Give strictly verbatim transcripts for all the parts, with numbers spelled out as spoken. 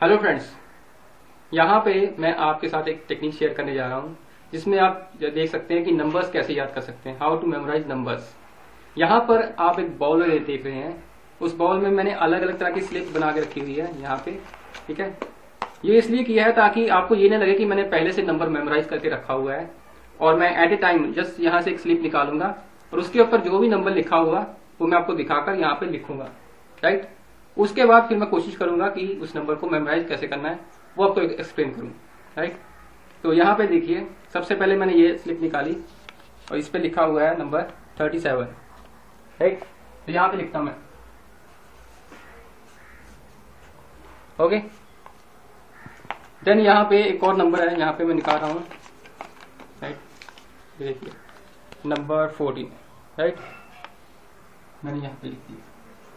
Hello friends, यहाँ पे मैं आपके साथ एक टेक्निक शेयर करने जा रहा हूँ जिसमें आप देख सकते हैं कि नंबर्स कैसे याद कर सकते हैं। How to memorize numbers. यहाँ पर आप एक बाउल देख रहे हैं। उस बाउल में मैंने अलग अलग तरह की स्लिप बना के रखी हुई है यहाँ पे। ठीक है, ये इसलिए किया है ताकि आपको ये नहीं लगे कि मैंने पहले से नंबर मेमोराइज करके रखा हुआ है और मैं एट ए टाइम जस्ट यहाँ से एक स्लिप निकालूंगा और उसके ऊपर जो भी नंबर लिखा हुआ वो मैं आपको दिखाकर यहाँ पे लिखूंगा। राइट, उसके बाद फिर मैं कोशिश करूंगा कि उस नंबर को मेमोराइज कैसे करना है वो आपको एक्सप्लेन करूं। राइट, तो यहाँ पे देखिए, सबसे पहले मैंने ये स्लिप निकाली और इस पे लिखा हुआ है नंबर थर्टी सेवन। राइट, तो यहाँ पे लिखता हूं मैं। ओके, देन यहाँ पे एक और नंबर है, यहाँ पे मैं निकाल रहा हूँ। राइट, देखिए नंबर फोर्टीन। राइट, मैंने यहाँ पे लिख दिया।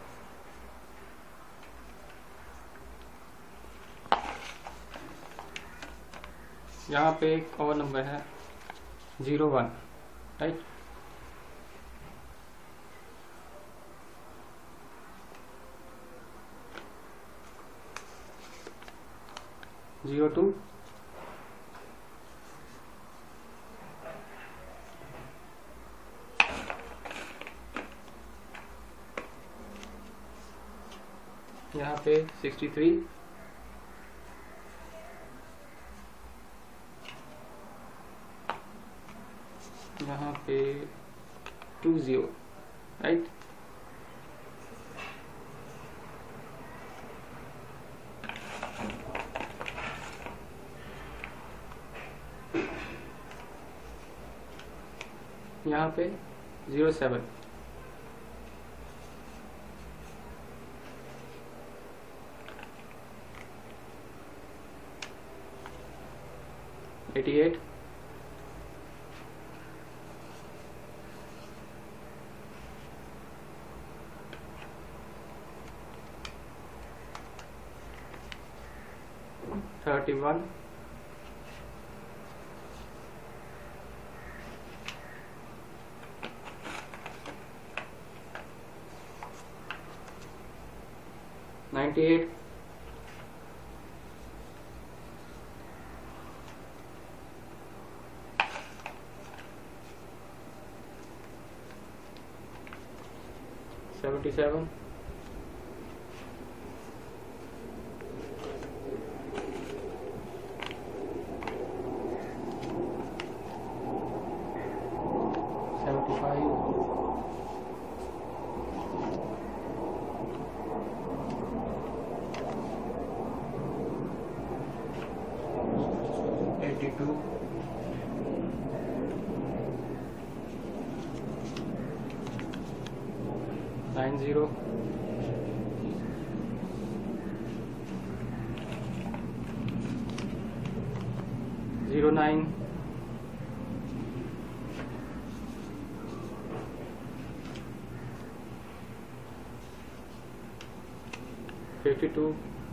यहाँ पे एक और नंबर है zero one. Right, zero two, यहाँ पे सिक्सटी थ्री, यहाँ पे टू जीरो। राइट, यहाँ पे zero seven, eighty eight, thirty one, ninety eight, seventy seven, seventy five, eighty two, nine zero, zero nine, fifty two,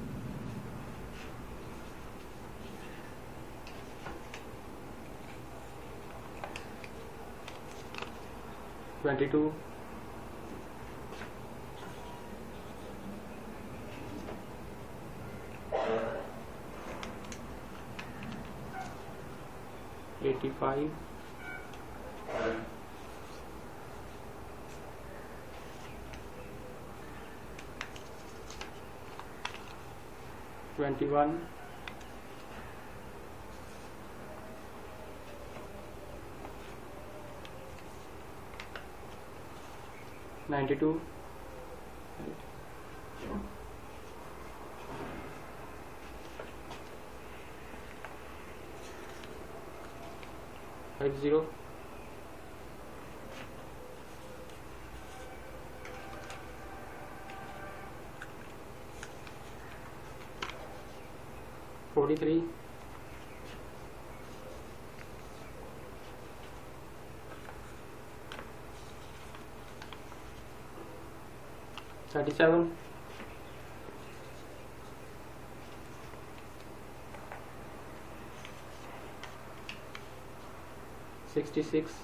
twenty two, eighty five, twenty one, ninety two, five zero, forty three, thirty seven, sixty six,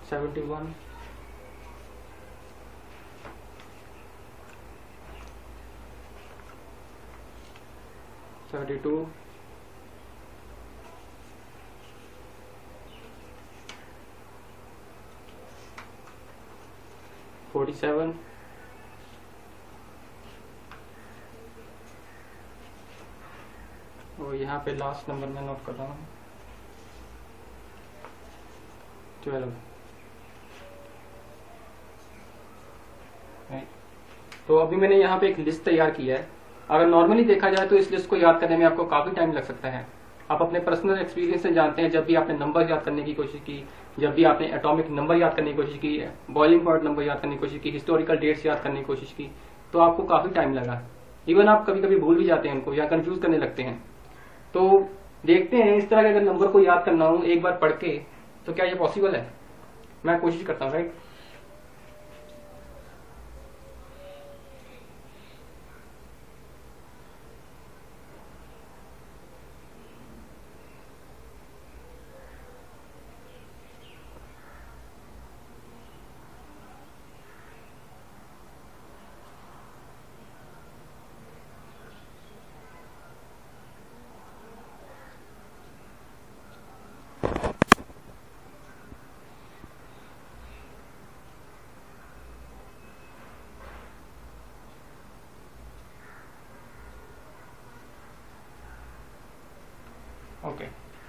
seventy one, seventy two, forty seven, और यहाँ पे last number मैं note कर रहा हूँ twelve. तो अभी मैंने यहाँ पे एक लिस्ट तैयार की है। अगर नॉर्मली देखा जाए तो इस लिस्ट को याद करने में आपको काफी टाइम लग सकता है। आप अपने पर्सनल एक्सपीरियंस से जानते हैं, जब भी आपने नंबर याद करने की कोशिश की, जब भी आपने एटॉमिक नंबर याद करने की कोशिश की, बॉइलिंग पॉइंट नंबर याद करने की कोशिश की, हिस्टोरिकल डेट्स याद करने की कोशिश की, तो आपको काफी टाइम लगा। इवन आप कभी कभी भूल भी जाते हैं उनको या कंफ्यूज करने लगते हैं। तो देखते हैं इस तरह के अगर नंबर को याद करना हो एक बार पढ़ के, तो क्या ये पॉसिबल है? मैं कोशिश करता हूँ, राइट। ओके,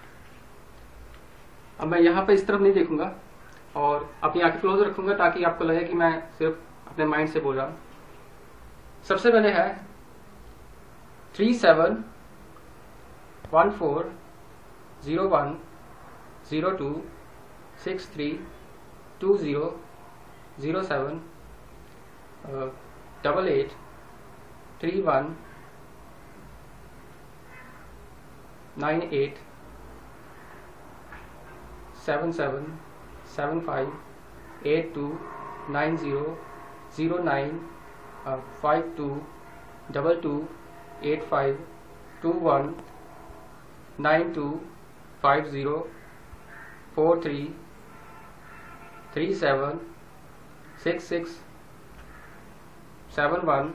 अब मैं यहाँ पे इस तरफ नहीं देखूंगा और अपनी आंखें क्लोज रखूंगा ताकि आपको लगे कि मैं सिर्फ अपने माइंड से बोल रहा हूँ। सबसे पहले है three seven one four zero one zero two six three two zero zero seven double eight three one nine eight seven seven seven five eight two nine zero zero nine five two double two eight five two one nine two five zero four three three seven six six seven one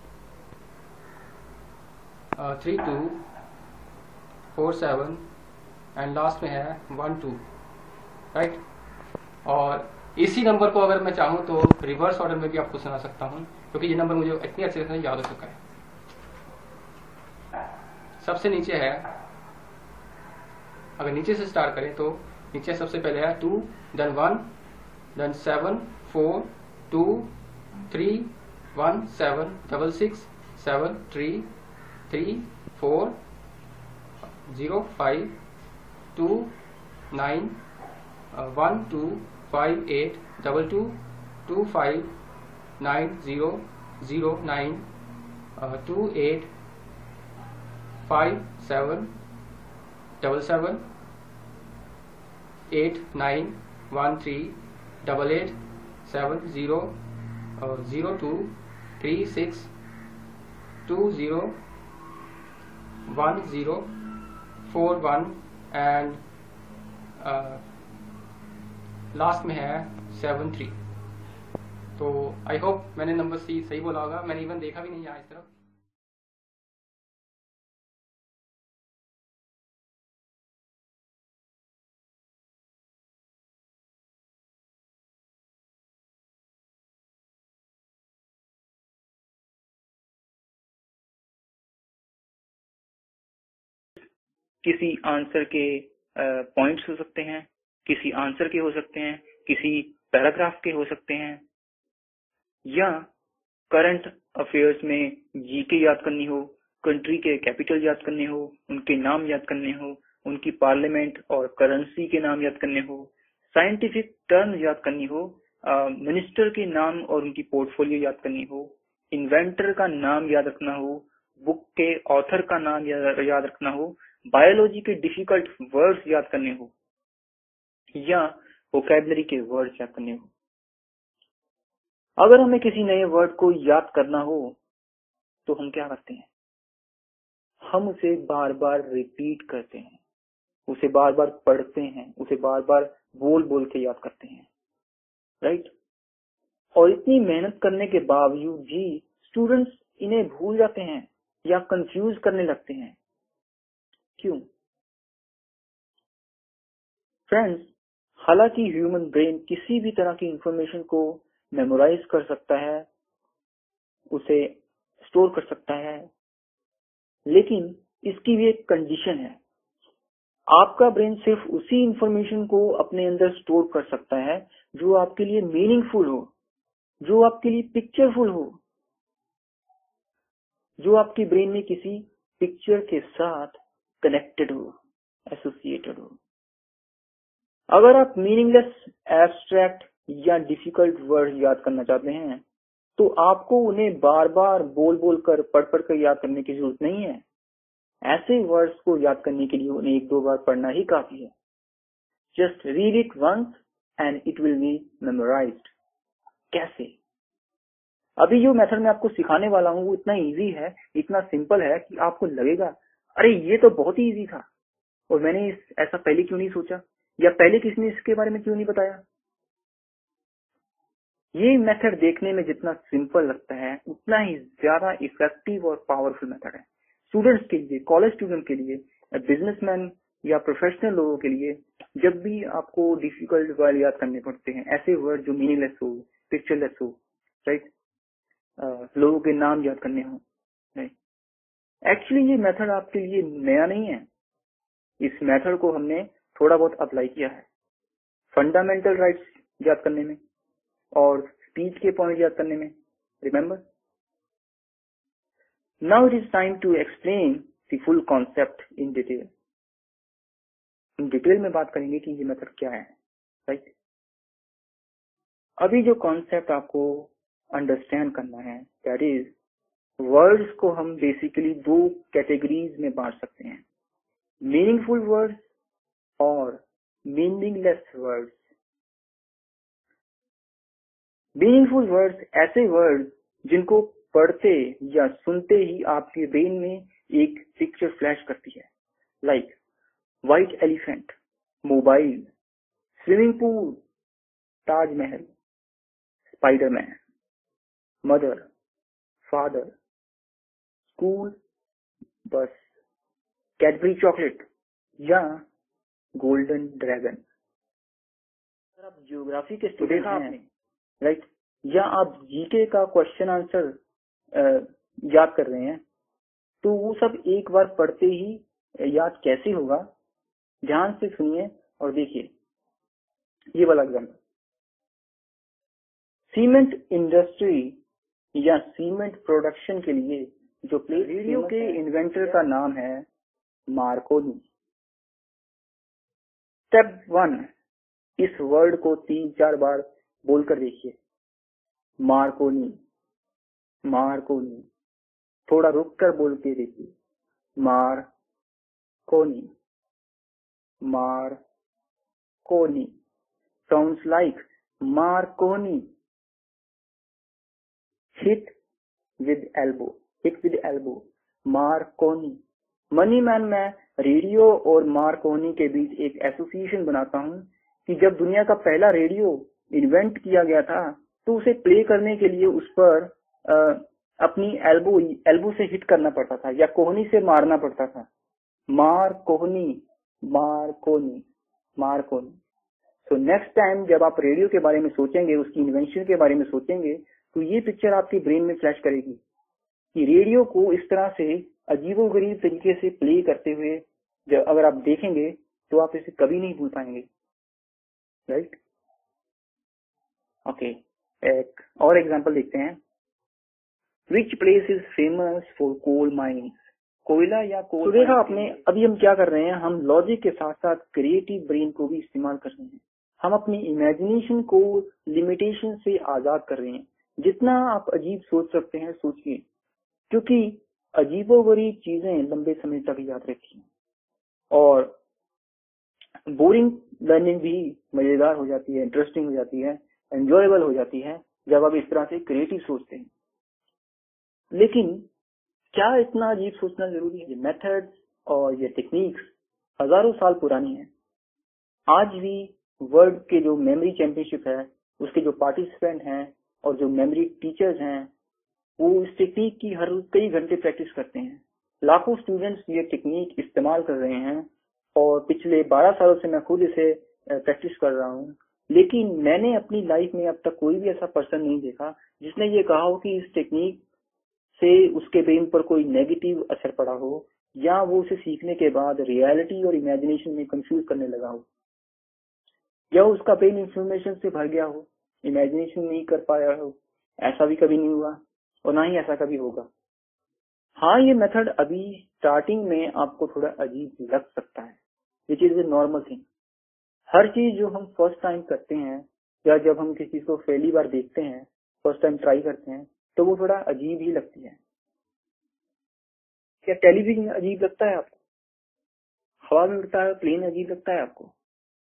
three two four seven and last में है one two, right. और इसी number को अगर मैं चाहूँ तो reverse order में भी आपको सुना सकता हूँ, क्योंकि ये नंबर मुझे इतनी अच्छी तरह से याद हो चुका है। सबसे नीचे है, अगर नीचे से स्टार्ट करें तो नीचे सबसे पहले है two, then one, then seven four two three one seven double six seven three three four zero five two nine one two five eight double two two five nine zero zero nine two eight five seven double seven eight nine one three double eight seven zero zero two three six two zero one zero four one and last में है seven three. तो I hope मैंने number C सही बोला होगा, मैंने even देखा भी नहीं यहाँ इस तरफ। किसी आंसर के पॉइंट्स हो सकते हैं, किसी आंसर के हो सकते हैं, किसी पैराग्राफ के हो सकते हैं, या करंट अफेयर्स में जीके याद करनी हो, कंट्री के कैपिटल याद करने हो, उनके नाम याद करने हो, उनकी पार्लियामेंट और करेंसी के नाम याद करने हो, साइंटिफिक टर्म याद करनी हो, मिनिस्टर के नाम और उनकी पोर्टफोलियो याद करनी हो, इन्वेंटर का नाम याद रखना हो, बुक के ऑथर का नाम याद, याद रखना हो, बायोलॉजी के डिफिकल्ट वर्ड्स याद करने हो, या वोकैबुलरी के वर्ड्स याद करने हो। अगर हमें किसी नए वर्ड को याद करना हो तो हम क्या करते हैं? हम उसे बार बार रिपीट करते हैं, उसे बार बार पढ़ते हैं, उसे बार बार बोल बोल के याद करते हैं। राइट। और इतनी मेहनत करने के बावजूद भी स्टूडेंट्स इन्हें भूल जाते हैं या कंफ्यूज करने लगते हैं। क्यों? फ्रेंड्स, हालांकि ह्यूमन ब्रेन किसी भी तरह की इंफॉर्मेशन को मेमोराइज कर सकता है, उसे स्टोर कर सकता है, लेकिन इसकी भी एक कंडीशन है। आपका ब्रेन सिर्फ उसी इंफॉर्मेशन को अपने अंदर स्टोर कर सकता है जो आपके लिए मीनिंगफुल हो, जो आपके लिए पिक्चरफुल हो, जो आपकी ब्रेन में किसी पिक्चर के साथ कनेक्टेड हो, एसोसिएटेड हो। अगर आप मीनिंगलेस, एब्स्ट्रैक्ट या डिफिकल्ट वर्ड याद करना चाहते हैं तो आपको उन्हें बार बार बोल बोल कर पढ़ पढ़ कर याद करने की जरूरत नहीं है। ऐसे वर्ड्स को याद करने के लिए उन्हें एक दो बार पढ़ना ही काफी है। Just read it once and it will be memorized. कैसे? अभी जो मेथड मैं आपको सिखाने वाला हूँ वो इतना इजी है, इतना सिंपल है कि आपको लगेगा अरे ये तो बहुत ही इजी था और मैंने इस, ऐसा पहले क्यों नहीं सोचा, या पहले किसने इसके बारे में क्यों नहीं बताया। ये मेथड देखने में जितना सिंपल लगता है उतना ही ज्यादा इफेक्टिव और पावरफुल मेथड है। स्टूडेंट्स के लिए, कॉलेज स्टूडेंट के लिए, बिजनेसमैन या प्रोफेशनल लोगों के लिए, जब भी आपको डिफिकल्ट वर्ड याद करने पड़ते हैं, ऐसे वर्ड जो मीनिंगलेस हो, पिक्चरलेस हो, राइट, लोगों के नाम याद करने हो, राइट। एक्चुअली ये मेथड आपके लिए नया नहीं है। इस मेथड को हमने थोड़ा बहुत अप्लाई किया है फंडामेंटल राइट्स याद करने में और स्पीच के पॉइंट याद करने में। Remember? Now it is time to explain the full concept in detail. In detail में बात करेंगे कि ये मेथड क्या है, राइट। अभी जो कॉन्सेप्ट आपको अंडरस्टैंड करना है, दैट इज वर्ड्स को हम बेसिकली दो कैटेगरीज में बांट सकते हैं, मीनिंगफुल वर्ड्स और मीनिंगलेस वर्ड्स। मीनिंगफुल वर्ड्स ऐसे वर्ड्स जिनको पढ़ते या सुनते ही आपके ब्रेन में एक पिक्चर फ्लैश करती है, like white elephant, mobile, swimming pool, Taj Mahal, spiderman, mother, father, school, bus, Cadbury chocolate या गोल्डन ड्रैगन। अगर आप जियोग्राफी के स्टूडेंट हैं, राइट, या आप जीके का क्वेश्चन आंसर याद कर रहे हैं, तो वो सब एक बार पढ़ते ही याद कैसे होगा, ध्यान से सुनिए और देखिए। ये वाला एग्जाम्पल, सीमेंट इंडस्ट्री या सीमेंट प्रोडक्शन के लिए जो प्लेस रेडियो के इन्वेंटर का नाम है मार्कोनी। स्टेप वन, इस वर्ड को तीन चार बार बोलकर देखिए, मार्कोनी, मार्कोनी। थोड़ा रुक कर बोल के देखिए, Marconi, Marconi. Sounds like Marconi. Hit with elbow, hit with elbow, Marconi. Money man में रेडियो और मार्कोनी के बीच एक एसोसिएशन बनाता हूँ कि जब दुनिया का पहला रेडियो इन्वेंट किया गया था तो उसे प्ले करने के लिए उस पर आ, अपनी एल्बो एल्बो से हिट करना पड़ता था या कोहनी से मारना पड़ता था। मार कोहनी, मार कोहनी, मार कोहनी। तो नेक्स्ट टाइम जब आप रेडियो के बारे में सोचेंगे, उसकी इन्वेंशन के बारे में सोचेंगे, तो ये पिक्चर आपकी ब्रेन में फ्लैश करेगी कि रेडियो को इस तरह से अजीबोगरीब तरीके से प्ले करते हुए जब अगर आप देखेंगे तो आप इसे कभी नहीं भूल पाएंगे, राइट। ओके, एक और एग्जांपल देखते हैं। Which place is famous for coal mines, कोयला या कोल। तो देखा आपने, अभी हम क्या कर रहे हैं, हम लॉजिक के साथ साथ क्रिएटिव ब्रेन को भी इस्तेमाल कर रहे हैं। हम अपनी इमेजिनेशन को लिमिटेशन से आजाद कर रहे हैं। जितना आप अजीब सोच सकते हैं सोचिए, क्योंकि अजीबोगरीब चीजें लंबे समय तक याद रहती हैं और बोरिंग लर्निंग भी मजेदार हो जाती है, इंटरेस्टिंग हो जाती है, एंजॉयबल हो जाती है जब आप इस तरह से क्रिएटिव सोचते हैं। लेकिन क्या इतना अजीब सोचना जरूरी है? ये मेथड्स और ये टेक्निक्स हजारों साल पुरानी है। आज भी वर्ल्ड के जो मेमोरी चैंपियनशिप है उसके जो पार्टिसिपेंट हैं और जो मेमोरी टीचर्स हैं वो इस टेक्निक की हर रोज कई घंटे प्रैक्टिस करते हैं। लाखों स्टूडेंट्स ये टेक्निक इस्तेमाल कर रहे हैं और पिछले बारह सालों से मैं खुद इसे प्रैक्टिस कर रहा हूँ, लेकिन मैंने अपनी लाइफ में अब तक कोई भी ऐसा पर्सन नहीं देखा जिसने ये कहा हो कि इस टेक्निक से उसके ब्रेन पर कोई नेगेटिव असर पड़ा हो या वो उसे सीखने के बाद रियलिटी और इमेजिनेशन में कंफ्यूज करने लगा हो या उसका ब्रेन इंफॉर्मेशन से भर गया हो, इमेजिनेशन नहीं कर पाया हो। ऐसा भी कभी नहीं हुआ और ना ही ऐसा कभी होगा। हाँ, ये मेथड अभी स्टार्टिंग में आपको थोड़ा अजीब लग सकता है, which is a normal thing. हर चीज जो हम फर्स्ट टाइम करते हैं या जब हम किसी चीज को पहली बार देखते हैं, फर्स्ट टाइम ट्राई करते हैं, तो वो थोड़ा अजीब ही लगती है। क्या टेलीविजन अजीब लगता है आपको? हवा में उड़ता है प्लेन अजीब लगता है आपको?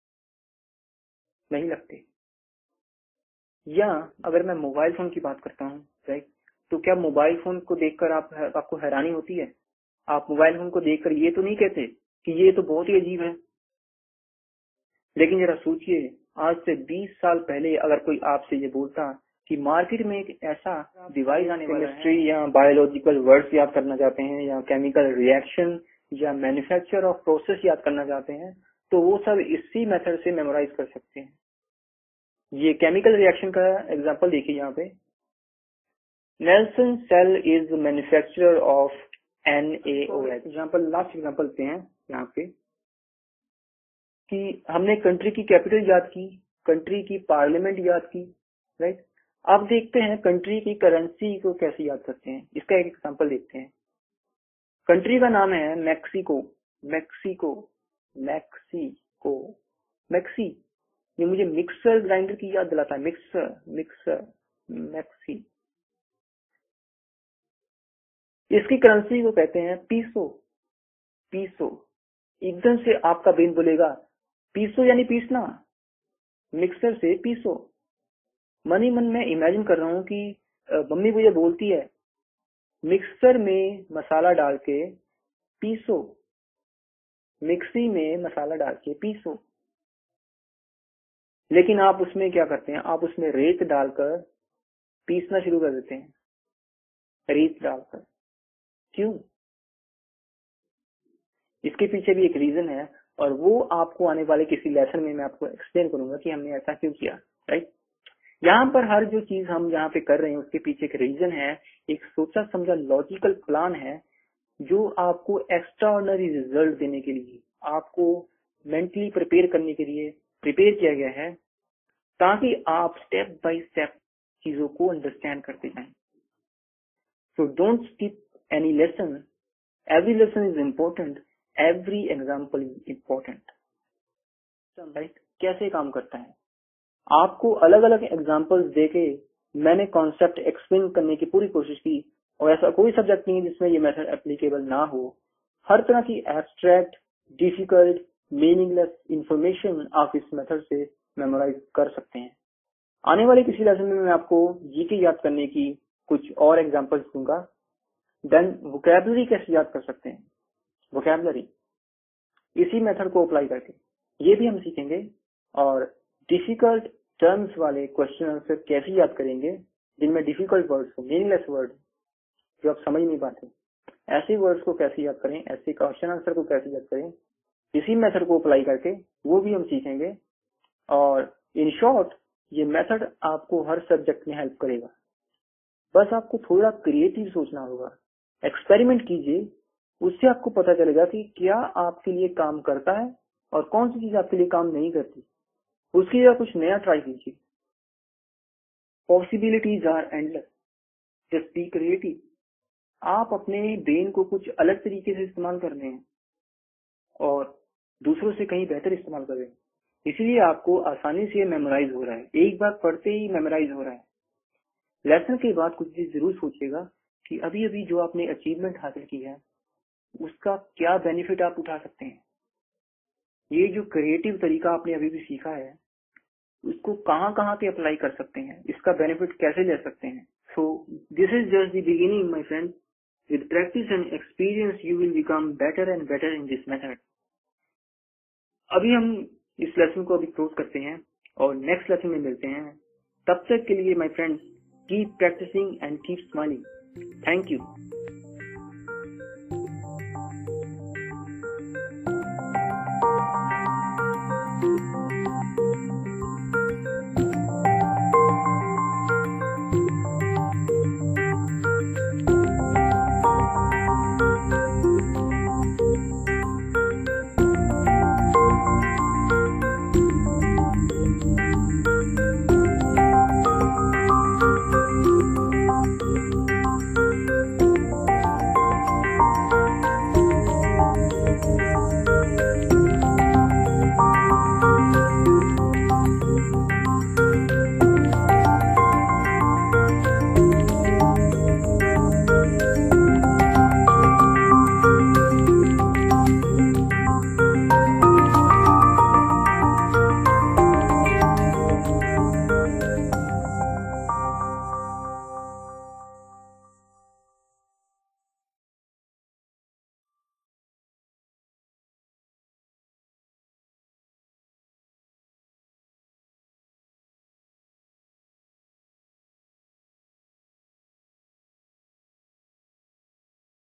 नहीं लगते। या अगर मैं मोबाइल फोन की बात करता हूँ, राइट, तो क्या मोबाइल फोन को देखकर आप आपको हैरानी होती है? आप मोबाइल फोन को देखकर ये तो नहीं कहते कि ये तो बहुत ही अजीब है। लेकिन जरा सोचिए, आज से बीस साल पहले अगर कोई आपसे ये बोलता कि मार्केट में एक ऐसा डिवाइस आने वाला है, केमिस्ट्री या बायोलॉजिकल वर्ड्स याद करना चाहते हैं या केमिकल रिएक्शन या मैन्युफैक्चर ऑफ प्रोसेस याद करना चाहते हैं, तो वो सब इसी मेथड से मेमोराइज कर सकते हैं। ये केमिकल रिएक्शन का एग्जांपल देखिए यहाँ पे। Nelson cell is manufacturer of N A O H. Example last example लेते हैं यहाँ पे कि हमने कंट्री की कैपिटल याद की, कंट्री की पार्लियामेंट याद की, राइट। अब देखते हैं कंट्री की करेंसी को कैसे याद करते हैं। इसका एक एग्जांपल देखते हैं। कंट्री का नाम है मैक्सिको। Mexico Mexico maxi. ये मुझे मिक्सर ग्राइंडर की याद दिलाता है। Mixer mixer maxi. इसकी करेंसी को कहते हैं पीसो। पीसो। एकदम से आपका ब्रेन बोलेगा पीसो यानी पीसना, मिक्सर से पीसो। मन ही मन में इमेजिन कर रहा हूँ कि मम्मी मुझे बोलती है मिक्सर में मसाला डाल के पीसो, मिक्सी में मसाला डाल के पीसो। लेकिन आप उसमें क्या करते हैं, आप उसमें रेत डालकर पीसना शुरू कर देते हैं। रेत डालकर क्यों? इसके पीछे भी एक रीजन है और वो आपको आने वाले किसी लेसन में मैं आपको एक्सप्लेन करूंगा कि हमने ऐसा क्यों किया, राइट। यहाँ पर हर जो चीज हम यहाँ पे कर रहे हैं उसके पीछे एक रीजन है, एक सोचा समझा लॉजिकल प्लान है जो आपको एक्स्ट्रा ऑर्डिनरी रिजल्ट देने के लिए, आपको मेंटली प्रिपेयर करने के लिए प्रिपेयर किया गया है ताकि आप स्टेप बाय स्टेप चीजों को अंडरस्टैंड करते जाएं। So don't skip any lesson, every lesson is important, every example is important, right. कैसे काम करता है, आपको अलग अलग एग्जाम्पल्स देके मैंने कॉन्सेप्ट एक्सप्लेन करने की पूरी कोशिश की और ऐसा कोई सब्जेक्ट नहीं है जिसमें ये मेथड एप्लीकेबल ना हो। हर तरह की एब्स्ट्रैक्ट, डिफिकल्ट, मीनिंगलेस इंफॉर्मेशन आप इस मेथड से मेमोराइज कर सकते हैं। आने वाले किसी लेसन में मैं आपको जीके याद करने की कुछ और एग्जाम्पल्स दूंगा। देन वोकैबुलरी कैसे याद कर सकते हैं, वोकैबुलरी इसी मेथड को अप्लाई करके ये भी हम सीखेंगे। और डिफिकल्ट टर्म्स वाले क्वेश्चन आंसर कैसे याद करेंगे जिनमें डिफिकल्ट वर्ड्स हो, मीनिंगलेस वर्ड जो आप समझ नहीं पाते, ऐसे वर्ड्स को कैसे याद करें, ऐसे क्वेश्चन आंसर को कैसे याद करें, इसी मेथड को अप्लाई करके वो भी हम सीखेंगे। और इन शॉर्ट ये मेथड आपको हर सब्जेक्ट में हेल्प करेगा। बस आपको थोड़ा क्रिएटिव सोचना होगा, एक्सपेरिमेंट कीजिए, उससे आपको पता चलेगा कि क्या आपके लिए काम करता है और कौन सी चीज आपके लिए काम नहीं करती। उसकी जगह कुछ नया ट्राई कीजिए। Possibilities are endless, just be creative. आप अपने ब्रेन को कुछ अलग तरीके से इस्तेमाल कर रहे हैं और दूसरों से कहीं बेहतर इस्तेमाल कर रहे हैं, इसीलिए आपको आसानी से मेमोराइज हो रहा है, एक बार पढ़ते ही मेमोराइज हो रहा है। लेसन के बाद कुछ चीज जरूर सोचिएगा कि अभी अभी जो आपने अचीवमेंट हासिल की है उसका क्या बेनिफिट आप उठा सकते हैं। ये जो क्रिएटिव तरीका आपने अभी भी सीखा है उसको कहाँ कहाँ पे अप्लाई कर सकते हैं, इसका बेनिफिट कैसे ले सकते हैं। So this is just the beginning my friend, with practice and experience you will become better and better in this method. अभी हम इस लेसन को अभी क्लोज करते हैं और नेक्स्ट लेसन में मिलते हैं। तब तक के लिए my friends, keep practicing and keep smiling. Thank you.